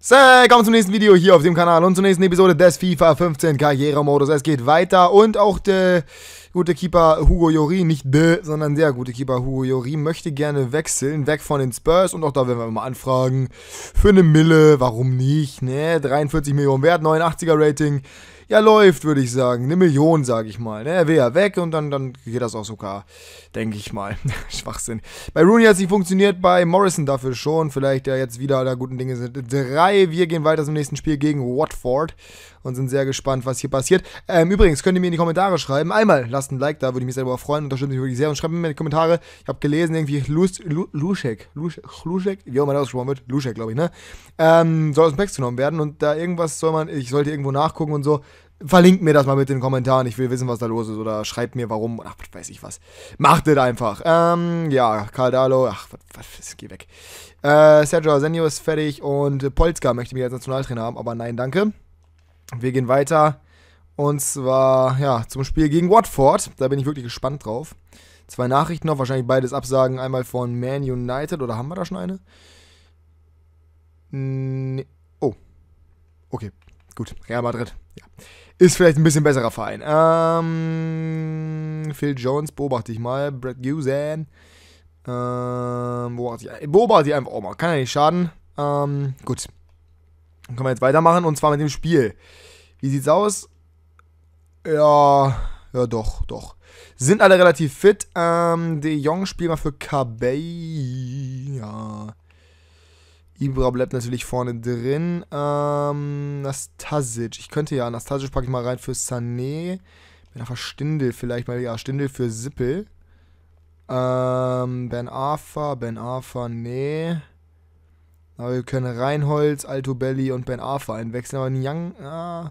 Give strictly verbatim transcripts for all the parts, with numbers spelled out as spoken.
So, kommen zum nächsten Video hier auf dem Kanal und zur nächsten Episode des FIFA fünfzehn Karrieremodus. Es geht weiter und auch der gute Keeper Hugo Lloris, nicht de, sondern der gute Keeper Hugo Lloris möchte gerne wechseln, weg von den Spurs, und auch da werden wir mal anfragen für eine Mille, warum nicht, ne, dreiundvierzig Millionen wert, neunundachtziger Rating. Ja, läuft, würde ich sagen. Eine Million, sage ich mal. Ne? Er will ja weg und dann, dann geht das auch sogar, denke ich mal. Schwachsinn. Bei Rooney hat es nicht funktioniert, bei Morrison dafür schon. Vielleicht ja jetzt wieder da guten Dinge sind drei. Wir gehen weiter zum nächsten Spiel gegen Watford und sind sehr gespannt, was hier passiert. Ähm, übrigens, könnt ihr mir in die Kommentare schreiben. Einmal lasst ein Like da, würde ich mich selber freuen. Unterstützt mich wirklich sehr. Und schreibt mir in die Kommentare. Ich habe gelesen, irgendwie Lus, Lu, Luschek. Luschek, Luschek, wie auch immer das ausgesprochen wird. Luschek, glaube ich, ne? Ähm, soll aus dem Text genommen werden. Und da irgendwas soll man, ich sollte irgendwo nachgucken und so. Verlinkt mir das mal mit in den Kommentaren. Ich will wissen, was da los ist. Oder schreibt mir, warum. Ach, was weiß ich was. Macht das einfach. Ähm, ja, Caldalo. Ach, was, was, geh weg. Äh, Sergio Asenio ist fertig. Und Polska möchte mich als Nationaltrainer haben. Aber nein, danke. Wir gehen weiter. Und zwar, ja, zum Spiel gegen Watford. Da bin ich wirklich gespannt drauf. Zwei Nachrichten noch. Wahrscheinlich beides Absagen. Einmal von Man United. Oder haben wir da schon eine? Nee. Oh. Okay. Gut. Real Madrid. Ja. Ist vielleicht ein bisschen besserer Verein. Ähm, Phil Jones beobachte ich mal. Brett Gusan. Ähm, beobachte ich, beobachte ich einfach auch mal. Kann ja nicht schaden. Ähm, gut. Dann können wir jetzt weitermachen. Und zwar mit dem Spiel. Wie sieht's aus? Ja, ja doch, doch. Sind alle relativ fit. Ähm, De Jong spielt mal für Kabay. Ja. Ibra bleibt natürlich vorne drin. Ähm, Nastasic. Ich könnte ja, Nastasic packe ich mal rein für Sané. Bin einfach Stindl vielleicht mal. Ja, Stindl für Sippel. Ähm, Ben Arfa. Ben Arfa, nee. Aber wir können Reinholz, Altobelli und Ben Arfa einwechseln. Aber Nyang, ah.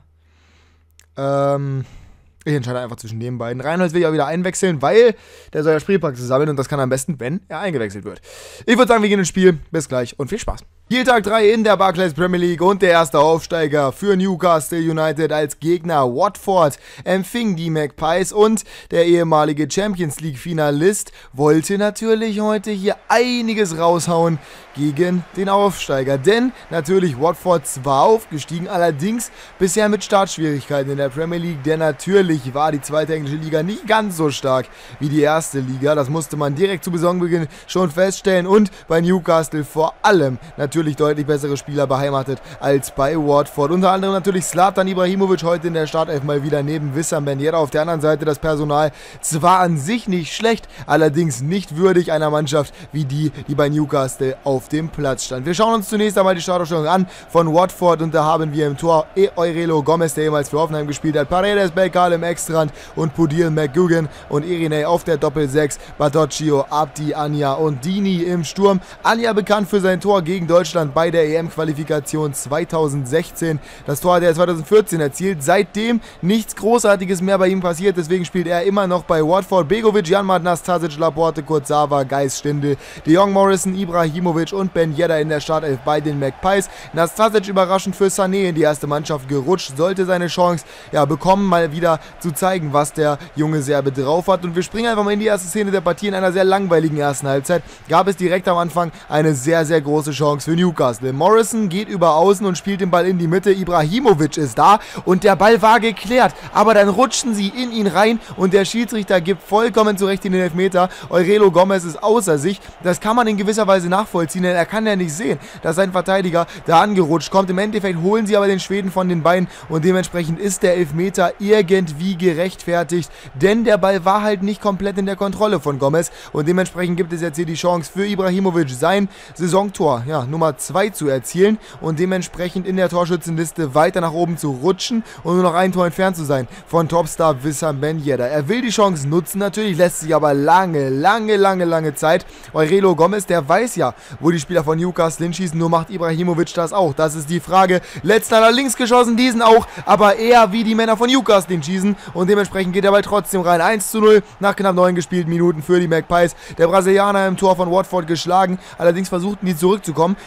Ähm... Ich entscheide einfach zwischen den beiden. Reinholz will ich auch wieder einwechseln, weil der soll ja Spielpraxis sammeln und das kann am besten, wenn er eingewechselt wird. Ich würde sagen, wir gehen ins Spiel. Bis gleich und viel Spaß. Spieltag drei in der Barclays Premier League und der erste Aufsteiger für Newcastle United als Gegner Watford empfing die Magpies und der ehemalige Champions League Finalist wollte natürlich heute hier einiges raushauen gegen den Aufsteiger. Denn natürlich Watford zwar aufgestiegen, allerdings bisher mit Startschwierigkeiten in der Premier League, denn natürlich war die zweite englische Liga nicht ganz so stark wie die erste Liga. Das musste man direkt zu Saisonbeginn schon feststellen und bei Newcastle vor allem natürlich deutlich bessere Spieler beheimatet als bei Watford. Unter anderem natürlich Zlatan Ibrahimovic heute in der Startelf mal wieder neben Wissam Ben Yedder. Auf der anderen Seite das Personal zwar an sich nicht schlecht, allerdings nicht würdig einer Mannschaft wie die, die bei Newcastle auf dem Platz stand. Wir schauen uns zunächst einmal die Startaufstellung an von Watford und da haben wir im Tor Eurelo Gomez, der jemals für Hoffenheim gespielt hat, Paredes, Belkal im Extrand und Pudil McGugan und Irinei auf der Doppel sechs, Badocchio, Abdi, Anja und Dini im Sturm. Anja bekannt für sein Tor gegen Deutschland bei der E M-Qualifikation zweitausendsechzehn. Das Tor hat er zweitausendvierzehn erzielt. Seitdem nichts Großartiges mehr bei ihm passiert, deswegen spielt er immer noch bei Watford. Begovic, Janmat, Nastasic, Laporte, Kurzawa, Geis, Stindl, De Jong, Morrison, Ibrahimovic und Ben Yedder in der Startelf bei den Magpies. Nastasic überraschend für Sané in die erste Mannschaft gerutscht, sollte seine Chance ja bekommen, mal wieder zu zeigen, was der junge Serbe drauf hat. Und wir springen einfach mal in die erste Szene der Partie. In einer sehr langweiligen ersten Halbzeit gab es direkt am Anfang eine sehr, sehr große Chance für Newcastle. Morrison geht über außen und spielt den Ball in die Mitte. Ibrahimovic ist da und der Ball war geklärt, aber dann rutschen sie in ihn rein und der Schiedsrichter gibt vollkommen zurecht in den Elfmeter. Eurelo Gomez ist außer sich. Das kann man in gewisser Weise nachvollziehen, denn er kann ja nicht sehen, dass sein Verteidiger da angerutscht kommt. Im Endeffekt holen sie aber den Schweden von den Beinen und dementsprechend ist der Elfmeter irgendwie gerechtfertigt, denn der Ball war halt nicht komplett in der Kontrolle von Gomez und dementsprechend gibt es jetzt hier die Chance für Ibrahimovic, sein Saisontor, ja, Nummer zwei zu erzielen und dementsprechend in der Torschützenliste weiter nach oben zu rutschen und nur noch ein Tor entfernt zu sein von Topstar Wissam Ben Yedder. Er will die Chance nutzen, natürlich lässt sich aber lange, lange, lange, lange Zeit. Eurelo Gomez, der weiß ja, wo die Spieler von Newcastle hinschießen, nur macht Ibrahimovic das auch. Das ist die Frage. Letzter hat er links geschossen, diesen auch, aber eher wie die Männer von Newcastle hinschießen und dementsprechend geht der Ball trotzdem rein. eins zu null nach knapp neun gespielten Minuten für die Magpies. Der Brasilianer im Tor von Watford geschlagen, allerdings versuchten die zurückzukommen.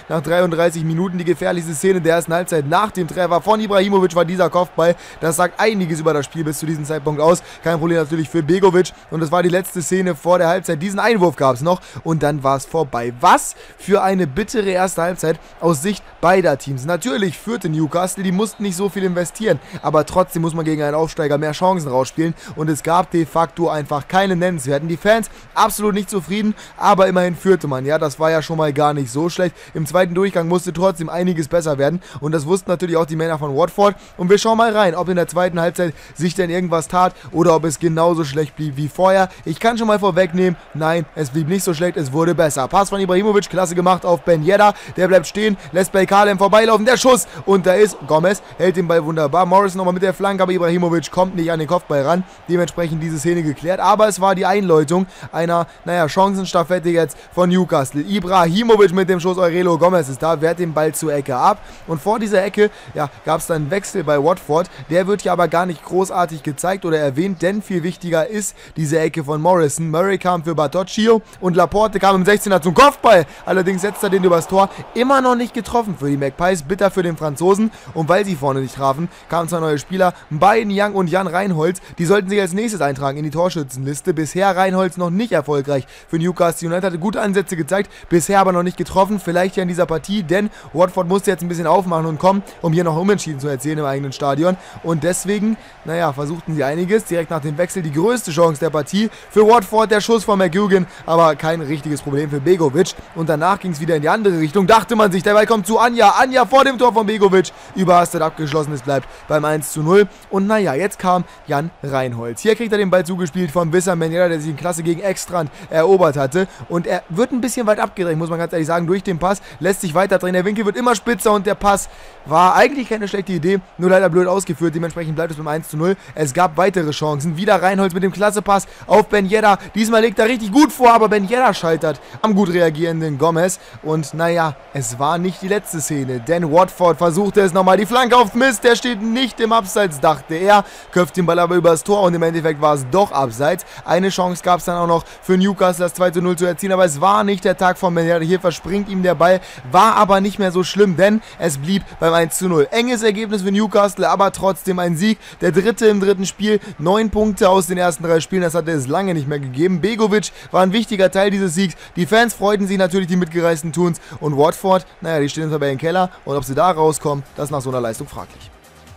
nach dreiunddreißig Minuten. Die gefährlichste Szene der ersten Halbzeit nach dem Treffer von Ibrahimovic war dieser Kopfball. Das sagt einiges über das Spiel bis zu diesem Zeitpunkt aus. Kein Problem natürlich für Begovic. Und das war die letzte Szene vor der Halbzeit. Diesen Einwurf gab es noch und dann war es vorbei. Was für eine bittere erste Halbzeit aus Sicht beider Teams. Natürlich führte Newcastle, die mussten nicht so viel investieren, aber trotzdem muss man gegen einen Aufsteiger mehr Chancen rausspielen und es gab de facto einfach keine nennenswerten. Die Fans absolut nicht zufrieden, aber immerhin führte man. Ja, das war ja schon mal gar nicht so schlecht. Im zweiten Durchgang musste trotzdem einiges besser werden und das wussten natürlich auch die Männer von Watford und wir schauen mal rein, ob in der zweiten Halbzeit sich denn irgendwas tat oder ob es genauso schlecht blieb wie vorher. Ich kann schon mal vorwegnehmen, nein, es blieb nicht so schlecht, es wurde besser. Pass von Ibrahimovic, klasse gemacht auf Ben Yedder, der bleibt stehen, lässt bei Kalem vorbeilaufen, der Schuss und da ist Gomez, hält den Ball wunderbar. Morrison nochmal mit der Flanke, aber Ibrahimovic kommt nicht an den Kopfball ran, dementsprechend diese Szene geklärt, aber es war die Einläutung einer, naja, Chancenstaffette jetzt von Newcastle. Ibrahimovic mit dem Schuss, Aurelio Gomez ist da, wehrt den Ball zur Ecke ab und vor dieser Ecke, ja, gab es dann einen Wechsel bei Watford, der wird hier aber gar nicht großartig gezeigt oder erwähnt, denn viel wichtiger ist diese Ecke von Morrison. Murray kam für Bartocchio und Laporte kam im sechzehner zum Kopfball, allerdings setzt er den übers Tor, immer noch nicht getroffen für die Magpies, bitter für den Franzosen und weil sie vorne nicht trafen, kamen zwei neue Spieler, Mbaye Niang und Jan Reinholz, die sollten sich als nächstes eintragen in die Torschützenliste, bisher Reinholz noch nicht erfolgreich für Newcastle United, hatte gute Ansätze gezeigt, bisher aber noch nicht getroffen, vielleicht ja in dieser Partie, denn Watford musste jetzt ein bisschen aufmachen und kommen, um hier noch unentschieden zu erzielen im eigenen Stadion und deswegen, naja, versuchten sie einiges, direkt nach dem Wechsel die größte Chance der Partie für Watford, der Schuss von McGugan, aber kein richtiges Problem für Begovic und danach ging es wieder in die andere Richtung, dachte man sich, der Ball kommt zu Anja, Anja vor dem Tor von Begovic, überhastet abgeschlossen, es bleibt beim eins zu null und naja, jetzt kam Jan Reinholz, hier kriegt er den Ball zugespielt von Wissam Ben Yedder, der sich in Klasse gegen Ekstrand erobert hatte und er wird ein bisschen weit abgedreht, muss man ganz ehrlich sagen, durch den Pass, lässt sich weiter drehen, der Winkel wird immer spitzer und der Pass war eigentlich keine schlechte Idee, nur leider blöd ausgeführt, dementsprechend bleibt es beim eins zu null, es gab weitere Chancen, wieder Reinholz mit dem Klassepass auf Ben Yedder, diesmal legt er richtig gut vor, aber Ben Yedder scheitert am gut reagierenden Gomez und naja, es war nicht die letzte Szene, denn Watford versuchte es nochmal, die Flanke auf Mist, der steht nicht im Abseits, dachte er, köpft den Ball aber übers Tor und im Endeffekt war es doch Abseits, eine Chance gab es dann auch noch für Newcastle das zwei zu null zu erzielen, aber es war nicht der Tag von Ben Yedder, hier verspringt ihm der Ball, war aber nicht mehr so schlimm, denn es blieb beim eins zu null, enges Ergebnis für Newcastle, aber trotzdem ein Sieg, der dritte im dritten Spiel, neun Punkte aus den ersten drei Spielen, das hatte es lange nicht mehr gegeben, Begovic war ein wichtiger Teil dieses Siegs, die Fans freuten sich natürlich, die Mitgereisten tun's und Watford, naja, die stehen im Tabellenkeller und ob sie da rauskommen, das ist nach so einer Leistung fraglich.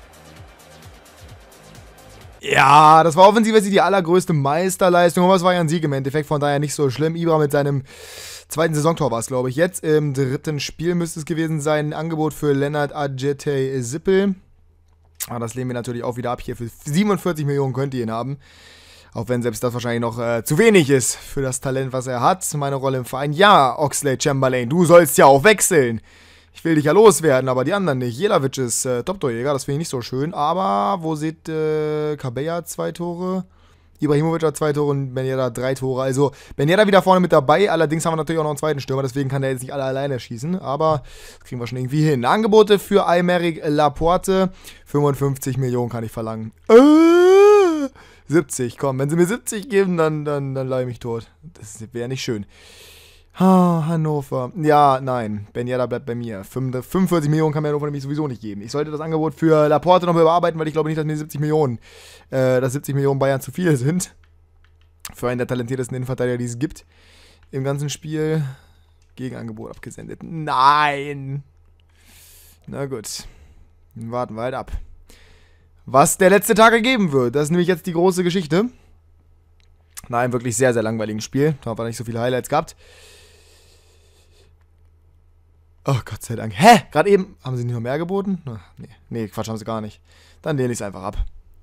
Ja, das war offensiv jetzt die allergrößte Meisterleistung, aber es war ja ein Sieg im Endeffekt, von daher nicht so schlimm. Ibra mit seinem zweiten Saisontor war es, glaube ich. Jetzt im dritten Spiel müsste es gewesen sein. Angebot für Lennart Adjetey-Sippel. Aber das lehnen wir natürlich auch wieder ab. Hier für siebenundvierzig Millionen könnt ihr ihn haben. Auch wenn selbst das wahrscheinlich noch äh, zu wenig ist für das Talent, was er hat. Meine Rolle im Verein. Ja, Oxlade-Chamberlain, du sollst ja auch wechseln. Ich will dich ja loswerden, aber die anderen nicht. Jelavic ist äh, Top-Torjäger, das finde ich nicht so schön. Aber wo seht äh, Kabeya zwei Tore? Ibrahimovic hat zwei Tore und Ben Yedder drei Tore. Also Ben Yedder wieder vorne mit dabei. Allerdings haben wir natürlich auch noch einen zweiten Stürmer, deswegen kann der jetzt nicht alle alleine schießen. Aber das kriegen wir schon irgendwie hin. Angebote für Aymeric Laporte. fünfundfünfzig Millionen kann ich verlangen. Äh, siebzig, komm. Wenn sie mir siebzig geben, dann, dann, dann leih mich tot. Das wäre nicht schön. Ah, Hannover. Ja, nein. Ben Yedder bleibt bei mir. fünfundvierzig Millionen kann mir Hannover nämlich sowieso nicht geben. Ich sollte das Angebot für Laporte noch mal überarbeiten, weil ich glaube nicht, dass mir siebzig Millionen, äh, dass siebzig Millionen Bayern zu viel sind. Für einen der talentiertesten Innenverteidiger, die es gibt. Im ganzen Spiel. Gegenangebot abgesendet. Nein! Na gut. Warten wir halt ab. Was der letzte Tag ergeben wird. Das ist nämlich jetzt die große Geschichte. Nein, wirklich sehr, sehr langweiliges Spiel. Da haben wir nicht so viele Highlights gehabt. Oh, Gott sei Dank. Hä? Gerade eben. Haben sie nicht noch mehr geboten? Nee, nee, Quatsch, haben sie gar nicht. Dann lehne ich es einfach ab.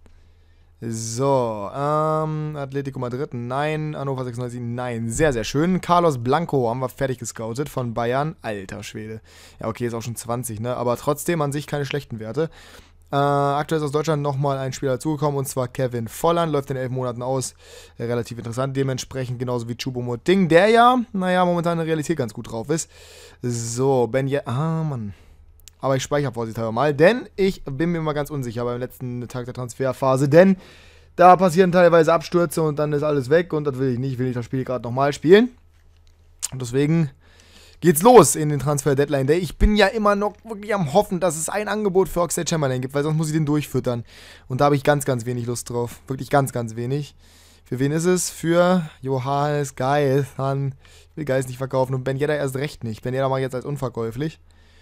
So, ähm, Atletico Madrid, nein. Hannover sechsundneunzig, nein. Sehr, sehr schön. Carlos Blanco haben wir fertig gescoutet von Bayern. Alter Schwede. Ja, okay, ist auch schon zwanzig, ne? Aber trotzdem an sich keine schlechten Werte. Äh, aktuell ist aus Deutschland nochmal ein Spieler dazugekommen, und zwar Kevin Volland, läuft in elf Monaten aus, äh, relativ interessant, dementsprechend genauso wie Choupo-Moting, der ja, naja, momentan in der Realität ganz gut drauf ist. So, Ben Yedder, ah, Mann. Aber ich speichere vorsichtshalber mal, denn ich bin mir mal ganz unsicher beim letzten Tag der Transferphase, denn da passieren teilweise Abstürze und dann ist alles weg und das will ich nicht, will ich das Spiel gerade nochmal spielen. Und deswegen geht's los in den Transfer-Deadline Day. Ich bin ja immer noch wirklich am Hoffen, dass es ein Angebot für Oxlade-Chamberlain gibt, weil sonst muss ich den durchfüttern. Und da habe ich ganz, ganz wenig Lust drauf. Wirklich ganz, ganz wenig. Für wen ist es? Für Johannes Geis. Ich will Geis nicht verkaufen und Ben Yedder erst recht nicht. Ben Yedder mache ich jetzt als unverkäuflich.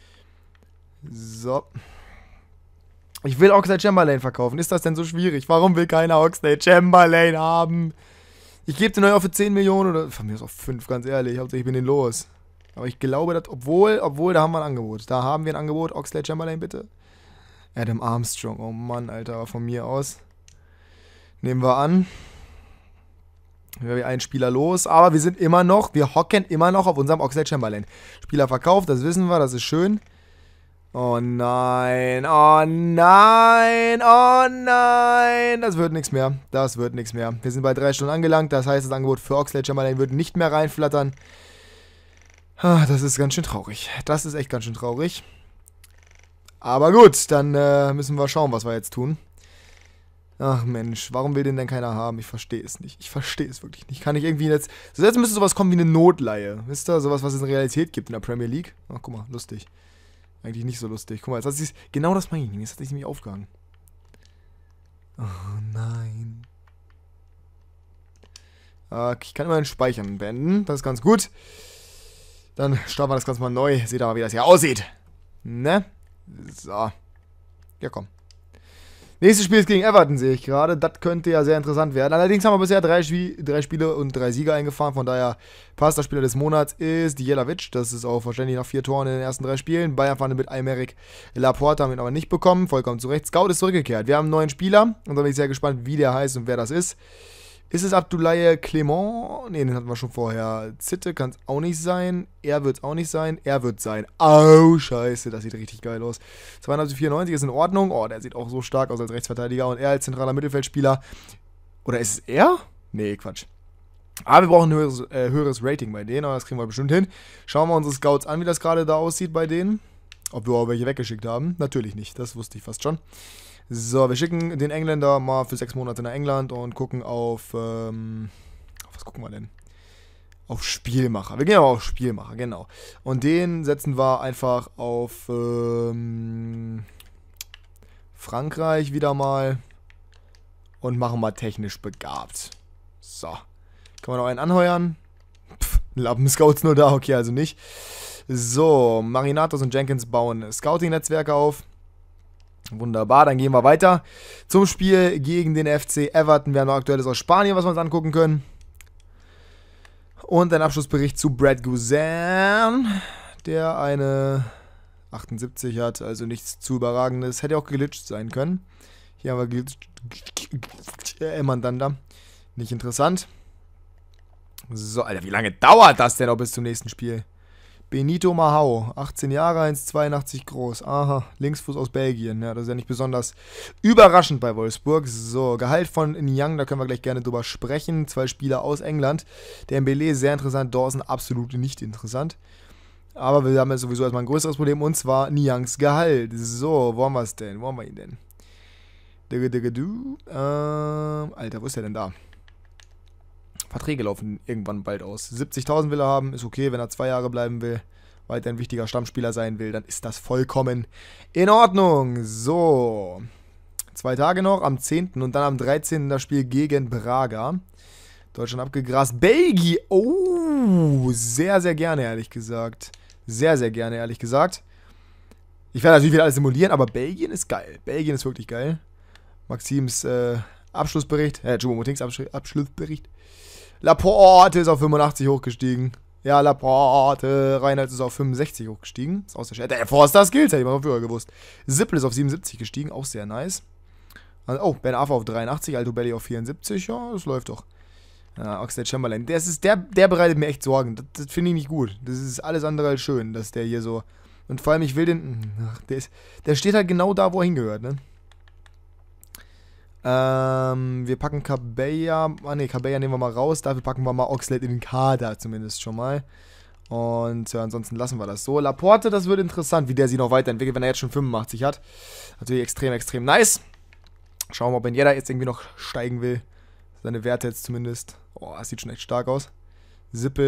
So. Ich will Oxlade-Chamberlain verkaufen. Ist das denn so schwierig? Warum will keiner Oxlade-Chamberlain haben? Ich gebe den neu auf für zehn Millionen oder von mir aus auf fünf, ganz ehrlich. Hauptsache ich bin den los. Aber ich glaube, dass, obwohl, obwohl, da haben wir ein Angebot. Da haben wir ein Angebot. Oxlade-Chamberlain, bitte. Adam Armstrong. Oh Mann, Alter. Von mir aus. Nehmen wir an. Wir haben einen Spieler los. Aber wir sind immer noch, wir hocken immer noch auf unserem Oxlade-Chamberlain. Spieler verkauft, das wissen wir, das ist schön. Oh nein, oh nein, oh nein. Das wird nichts mehr. Das wird nichts mehr. Wir sind bei drei Stunden angelangt. Das heißt, das Angebot für Oxlade-Chamberlain wird nicht mehr reinflattern. Ah, das ist ganz schön traurig. Das ist echt ganz schön traurig. Aber gut, dann äh, müssen wir schauen, was wir jetzt tun. Ach Mensch, warum will den denn keiner haben? Ich verstehe es nicht. Ich verstehe es wirklich nicht. Kann ich irgendwie jetzt... So, jetzt müsste sowas kommen wie eine Notleihe. Wisst ihr? Sowas, was es in Realität gibt in der Premier League. Ach, guck mal, lustig. Eigentlich nicht so lustig. Guck mal, jetzt hat sie genau das meine ich nicht. Jetzt hat sich nämlich aufgehangen. Oh nein. Okay, ich kann immer den Speichern beenden. Das ist ganz gut. Dann starten wir das Ganze mal neu. Seht ihr mal, wie das hier aussieht. Ne? So. Ja, komm. Nächstes Spiel ist gegen Everton, sehe ich gerade. Das könnte ja sehr interessant werden. Allerdings haben wir bisher drei, Spie drei Spiele und drei Siege eingefahren. Von daher passt. Der Spieler des Monats ist Jelavic. Das ist auch wahrscheinlich nach vier Toren in den ersten drei Spielen. Bayern fahren mit Aymeric Laporte, haben ihn aber nicht bekommen. Vollkommen zu Recht. Scout ist zurückgekehrt. Wir haben einen neuen Spieler. Und da bin ich sehr gespannt, wie der heißt und wer das ist. Ist es Abdoulaye Clement? Ne, den hatten wir schon vorher. Zitte kann es auch nicht sein. Er wird es auch nicht sein. Er wird sein. Au, scheiße. Das sieht richtig geil aus. zweiundneunzig vierundneunzig ist in Ordnung. Oh, der sieht auch so stark aus als Rechtsverteidiger. Und er als zentraler Mittelfeldspieler. Oder ist es er? Nee, Quatsch. Aber wir brauchen ein höheres, äh, höheres Rating bei denen. Aber das kriegen wir bestimmt hin. Schauen wir unsere Scouts an, wie das gerade da aussieht bei denen. Ob wir auch welche weggeschickt haben. Natürlich nicht. Das wusste ich fast schon. So, wir schicken den Engländer mal für sechs Monate nach England und gucken auf, ähm, was gucken wir denn? Auf Spielmacher. Wir gehen aber auf Spielmacher, genau. Und den setzen wir einfach auf, ähm, Frankreich wieder mal und machen mal technisch begabt. So. Kann man noch einen anheuern? Pff, Lappen-Scouts nur da, okay, also nicht. So, Marinatos und Jenkins bauen Scouting-Netzwerke auf. Wunderbar, dann gehen wir weiter zum Spiel gegen den F C Everton. Wir haben noch Aktuelles aus Spanien, was wir uns angucken können. Und ein Abschlussbericht zu Brad Guzan, der eine achtundsiebzig hat, also nichts zu Überragendes. Hätte auch geglitscht sein können. Hier haben wir geglitscht. Äh, Mandanda. Nicht interessant. So, Alter, wie lange dauert das denn noch bis zum nächsten Spiel? Benito Mahau, achtzehn Jahre, eins Komma zweiundachtzig groß. Aha, Linksfuß aus Belgien. Ja, das ist ja nicht besonders überraschend bei Wolfsburg. So, Gehalt von Niang, da können wir gleich gerne drüber sprechen. Zwei Spieler aus England. Der Mbele, sehr interessant. Dawson, absolut nicht interessant. Aber wir haben jetzt sowieso erstmal ein größeres Problem, und zwar Niangs Gehalt. So, wo haben wir es denn? Wo haben wir ihn denn? Ähm, Alter, wo ist der denn da? Verträge laufen irgendwann bald aus. siebzigtausend will er haben, ist okay, wenn er zwei Jahre bleiben will, weiter ein wichtiger Stammspieler sein will, dann ist das vollkommen in Ordnung. So, zwei Tage noch, am zehnten und dann am dreizehnten das Spiel gegen Braga. Deutschland abgegrast. Belgien, oh, sehr, sehr gerne, ehrlich gesagt. Sehr, sehr gerne, ehrlich gesagt. Ich werde natürlich wieder alles simulieren, aber Belgien ist geil. Belgien ist wirklich geil. Maxims äh, Abschlussbericht, äh, Choupo-Motings Abschlussbericht. Laporte ist auf fünfundachtzig hochgestiegen. Ja, Laporte. Reinhardt ist auf fünfundsechzig hochgestiegen. Ist aus der Stadt. Der Forster Skills, hätte ich mal früher gewusst. Sippel ist auf siebenundsiebzig gestiegen, auch sehr nice. Oh, Ben Arfa auf dreiundachtzig, Alto Belli auf vierundsiebzig. Ja, das läuft doch. Ja, Oxlade-Chamberlain. Der, der, der bereitet mir echt Sorgen. Das, das finde ich nicht gut. Das ist alles andere als schön, dass der hier so... Und vor allem, ich will den... Ach, der, ist, der steht halt genau da, wo er hingehört, ne? Ähm, wir packen Cabella, ah ne, Cabella nehmen wir mal raus, dafür packen wir mal Oxlade in den Kader zumindest schon mal. Und ja, ansonsten lassen wir das so. Laporte, das wird interessant, wie der sich noch weiterentwickelt, wenn er jetzt schon fünfundachtzig hat. Natürlich extrem, extrem nice. Schauen wir mal, ob Ben Yedder jetzt irgendwie noch steigen will. Seine Werte jetzt zumindest. Oh, das sieht schon echt stark aus. Sippel,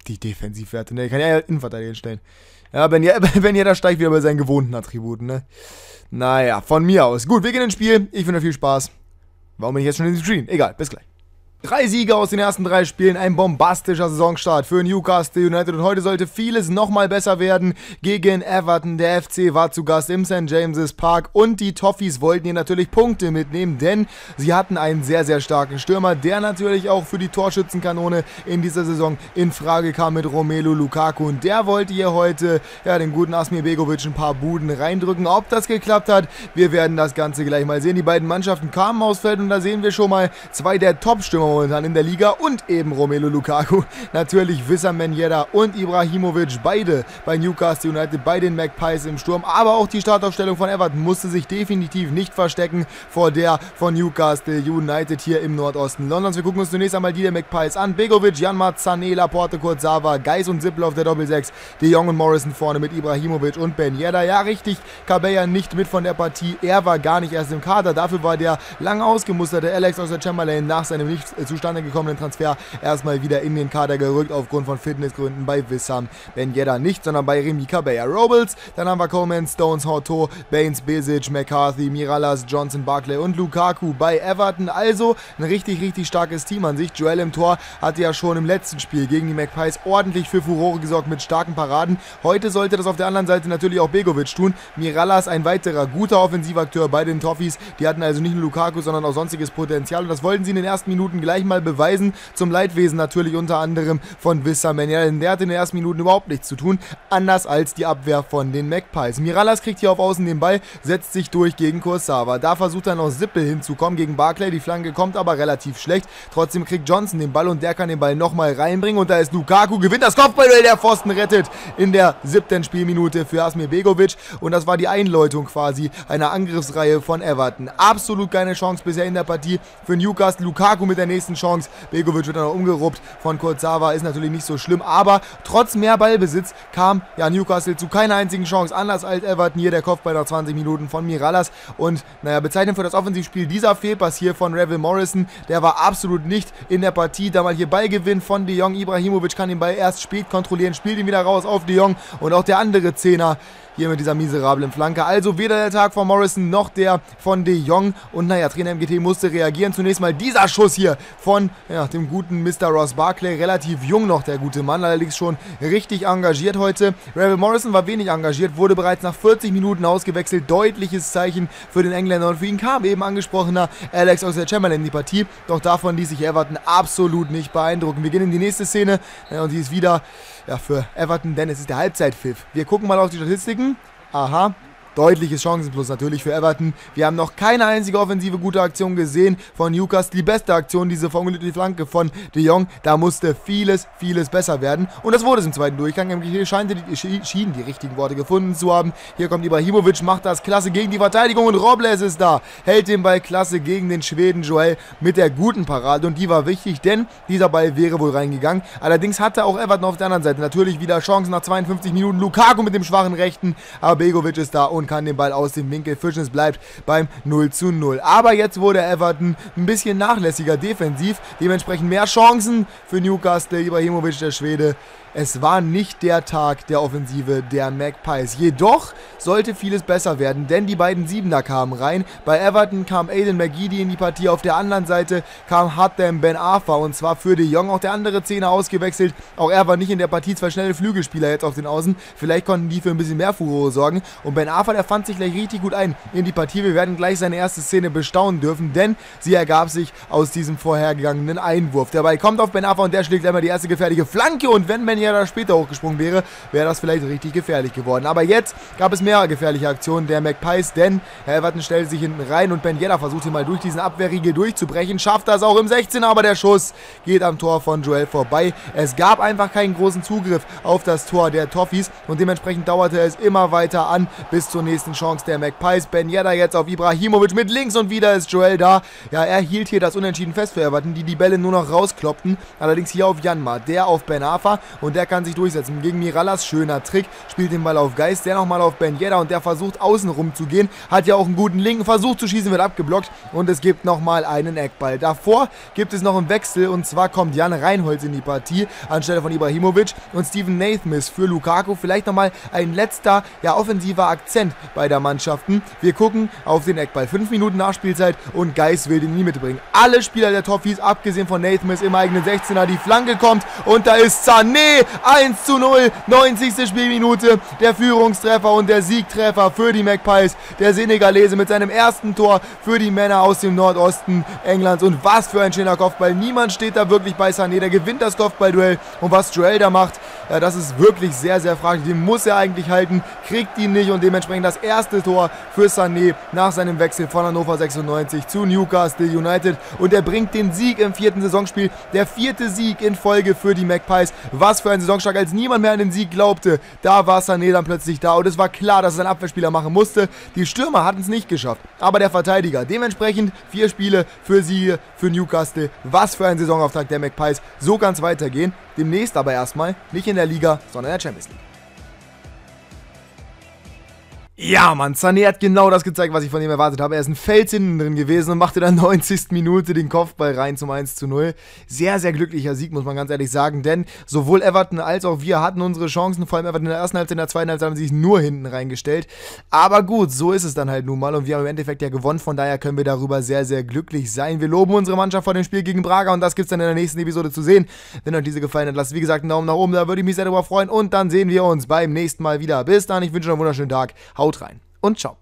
die Defensivwerte, ne? Kann ja Innenverteidiger stellen. Ja, Ben Yedder steigt wieder bei seinen gewohnten Attributen, ne? Naja, von mir aus. Gut, wir gehen ins Spiel. Ich wünsche viel Spaß. Warum bin ich jetzt schon in den Screen? Egal, bis gleich. Drei Siege aus den ersten drei Spielen, ein bombastischer Saisonstart für Newcastle United und heute sollte vieles nochmal besser werden gegen Everton. Der F C war zu Gast im Sankt James's Park und die Toffees wollten hier natürlich Punkte mitnehmen, denn sie hatten einen sehr, sehr starken Stürmer, der natürlich auch für die Torschützenkanone in dieser Saison in Frage kam mit Romelu Lukaku und der wollte hier heute ja, den guten Asmir Begovic ein paar Buden reindrücken. Ob das geklappt hat, wir werden das Ganze gleich mal sehen. Die beiden Mannschaften kamen aufs Feld und da sehen wir schon mal zwei der Top-Stürmer momentan in der Liga und eben Romelu Lukaku. Natürlich Wissam Ben Yedder und Ibrahimovic, beide bei Newcastle United, bei den Magpies im Sturm. Aber auch die Startaufstellung von Everton musste sich definitiv nicht verstecken vor der von Newcastle United hier im Nordosten Londons. Wir gucken uns zunächst einmal die der Magpies an. Begovic, Janmaat, Sané, Laporte, Kurzawa, Geis und Sippel auf der Doppelsechs. De Jong und Morrison vorne mit Ibrahimovic und Ben Yedder. Ja, richtig, Cabella nicht mit von der Partie. Er war gar nicht erst im Kader. Dafür war der lang ausgemusterte Alex Oxlade-Chamberlain nach seinem nicht zustande gekommenen Transfer erstmal wieder in den Kader gerückt aufgrund von Fitnessgründen bei Wissam Ben Yedder nicht, sondern bei Remy Cabella. Robles, dann haben wir Coleman, Stones, Horto, Baines, Besic, McCarthy, Mirallas, Johnson, Barclay und Lukaku bei Everton. Also ein richtig, richtig starkes Team an sich. Joel im Tor hatte ja schon im letzten Spiel gegen die Magpies ordentlich für Furore gesorgt mit starken Paraden. Heute sollte das auf der anderen Seite natürlich auch Begovic tun. Mirallas, ein weiterer guter Offensivakteur bei den Toffees. Die hatten also nicht nur Lukaku, sondern auch sonstiges Potenzial und das wollten sie in den ersten Minuten gleich mal beweisen, zum Leidwesen natürlich unter anderem von Wissam Ben Yedder, denn der hat in den ersten Minuten überhaupt nichts zu tun, anders als die Abwehr von den Magpies. Mirallas kriegt hier auf Außen den Ball, setzt sich durch gegen Kurzawa. Da versucht er noch Sippel hinzukommen gegen Barclay, die Flanke kommt aber relativ schlecht. Trotzdem kriegt Johnson den Ball und der kann den Ball nochmal reinbringen und da ist Lukaku, gewinnt das Kopfballduell, der Pfosten rettet in der siebten Spielminute für Asmir Begovic und das war die Einläutung quasi einer Angriffsreihe von Everton. Absolut keine Chance bisher in der Partie für Newcastle. Lukaku mit der nächsten Chance. Begovic wird dann noch umgeruppt von Kurzawa, ist natürlich nicht so schlimm, aber trotz mehr Ballbesitz kam ja Newcastle zu keiner einzigen Chance, anders als Everton. Hier der Kopfball nach zwanzig Minuten von Mirallas und naja, bezeichnend für das Offensivspiel dieser Fehlpass hier von Revel Morrison, der war absolut nicht in der Partie, da mal hier Ballgewinn von De Jong. Ibrahimovic kann den Ball erst spät kontrollieren, spielt ihn wieder raus auf De Jong und auch der andere Zehner hier mit dieser miserablen Flanke. Also weder der Tag von Morrison noch der von De Jong. Und naja, Trainer M G T musste reagieren. Zunächst mal dieser Schuss hier von ja, dem guten Mister Ross Barclay. Relativ jung noch der gute Mann, allerdings schon richtig engagiert heute. Revel Morrison war wenig engagiert, wurde bereits nach vierzig Minuten ausgewechselt. Deutliches Zeichen für den Engländer. Und für ihn kam eben angesprochener Alex Oxlade-Chamberlain in die Partie. Doch davon ließ sich Everton absolut nicht beeindrucken. Wir gehen in die nächste Szene ja, und die ist wieder ja, für Everton, denn es ist der Halbzeitpfiff. Wir gucken mal auf die Statistiken. Aha. Deutliches Chancenplus natürlich für Everton. Wir haben noch keine einzige offensive gute Aktion gesehen von Newcastle. Die beste Aktion, diese verunglückte Flanke von De Jong. Da musste vieles, vieles besser werden. Und das wurde es im zweiten Durchgang. Hier scheint die, schienen die richtigen Worte gefunden zu haben. Hier kommt Ibrahimovic, macht das klasse gegen die Verteidigung und Robles ist da. Hält den Ball klasse gegen den Schweden Joel mit der guten Parade. Und die war wichtig, denn dieser Ball wäre wohl reingegangen. Allerdings hatte auch Everton auf der anderen Seite natürlich wieder Chancen nach zweiundfünfzig Minuten. Lukaku mit dem schwachen Rechten. Aber Begovic ist da und kann den Ball aus dem Winkel fischen. Es bleibt beim null zu null. Aber jetzt wurde Everton ein bisschen nachlässiger defensiv. Dementsprechend mehr Chancen für Newcastle. Ibrahimovic, der Schwede. Es war nicht der Tag der Offensive der Magpies. Jedoch sollte vieles besser werden, denn die beiden Siebener kamen rein. Bei Everton kam Aiden McGeady in die Partie. Auf der anderen Seite kam Hatem Ben Arfa und zwar für De Jong. Auch der andere Zehner ausgewechselt. Auch er war nicht in der Partie. Zwei schnelle Flügelspieler jetzt auf den Außen. Vielleicht konnten die für ein bisschen mehr Furore sorgen. Und Ben Arfa, der fand sich gleich richtig gut ein in die Partie. Wir werden gleich seine erste Szene bestaunen dürfen, denn sie ergab sich aus diesem vorhergegangenen Einwurf. Der Ball kommt auf Ben Arfa und der schlägt einmal die erste gefährliche Flanke. Und wenn Ben da später hochgesprungen wäre, wäre das vielleicht richtig gefährlich geworden. Aber jetzt gab es mehr gefährliche Aktionen der Magpies, denn Herr Everton stellt sich hinten rein und Ben Yedder versucht hier mal durch diesen Abwehrriegel durchzubrechen, schafft das auch im sechzehner, aber der Schuss geht am Tor von Joel vorbei. Es gab einfach keinen großen Zugriff auf das Tor der Toffees und dementsprechend dauerte es immer weiter an bis zur zur nächsten Chance der Magpies. Ben Yedder jetzt auf Ibrahimovic mit links und wieder ist Joel da. Ja, er hielt hier das Unentschieden fest für Everton, die die Bälle nur noch rauskloppten. Allerdings hier auf Janma, der auf Ben Arfa und der kann sich durchsetzen. Gegen Mirallas, schöner Trick, spielt den Ball auf Geist, der nochmal auf Ben Yedder und der versucht außen rum zu gehen. Hat ja auch einen guten linken Versuch zu schießen, wird abgeblockt und es gibt nochmal einen Eckball. Davor gibt es noch einen Wechsel und zwar kommt Jan Reinholz in die Partie anstelle von Ibrahimovic und Steven Naismith für Lukaku. Vielleicht nochmal ein letzter, ja, offensiver Akzent bei der Mannschaften. Wir gucken auf den Eckball. Fünf Minuten Nachspielzeit und Geist will den nie mitbringen. Alle Spieler der Toffees, abgesehen von Naismith im eigenen sechzehner, die Flanke kommt und da ist Sané, eins zu null, neunzigste Spielminute, der Führungstreffer und der Siegtreffer für die Magpies. Der Senegalese mit seinem ersten Tor für die Männer aus dem Nordosten Englands und was für ein schöner Kopfball. Niemand steht da wirklich bei Sané, der gewinnt das Kopfballduell und was Joel da macht, ja, das ist wirklich sehr, sehr fraglich. Den muss er eigentlich halten, kriegt ihn nicht und dementsprechend das erste Tor für Sané nach seinem Wechsel von Hannover sechsundneunzig zu Newcastle United und er bringt den Sieg im vierten Saisonspiel, der vierte Sieg in Folge für die Magpies. Was für ein Saisonstart, als niemand mehr an den Sieg glaubte, da war Sané dann plötzlich da und es war klar, dass es ein Abwehrspieler machen musste. Die Stürmer hatten es nicht geschafft, aber der Verteidiger. Dementsprechend vier Spiele für Siege für Newcastle. Was für ein Saisonauftakt der Magpies. So kann es weitergehen. Demnächst aber erstmal nicht in der Liga, sondern in der Champions League. Ja, Mann, Sané hat genau das gezeigt, was ich von ihm erwartet habe. Er ist ein Fels hinten drin gewesen und machte dann neunzigsten Minute den Kopfball rein zum eins zu null. Sehr, sehr glücklicher Sieg, muss man ganz ehrlich sagen, denn sowohl Everton als auch wir hatten unsere Chancen, vor allem Everton in der ersten Halbzeit, in der zweiten Halbzeit haben sie sich nur hinten reingestellt. Aber gut, so ist es dann halt nun mal und wir haben im Endeffekt ja gewonnen, von daher können wir darüber sehr, sehr glücklich sein. Wir loben unsere Mannschaft vor dem Spiel gegen Braga und das gibt es dann in der nächsten Episode zu sehen. Wenn euch diese gefallen hat, lasst wie gesagt einen Daumen nach oben, da würde ich mich sehr darüber freuen und dann sehen wir uns beim nächsten Mal wieder. Bis dann, ich wünsche euch einen wunderschönen Tag, haut rein und ciao.